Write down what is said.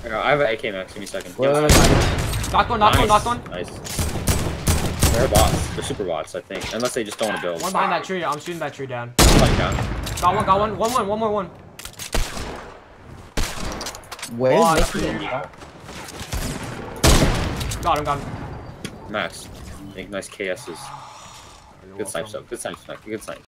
I have an AK max. Give me a second. Wait. Knocked one, knocked one, knocked one. Nice. They're bots. They're super bots, I think. Unless they just don't want to build. One behind that tree. I'm shooting that tree down. Like down. Got one. One more. Where Oh, is that's Mickey? pretty Got him. Max. Make nice KSs. Good snipes though. Good snipes. Good snipes.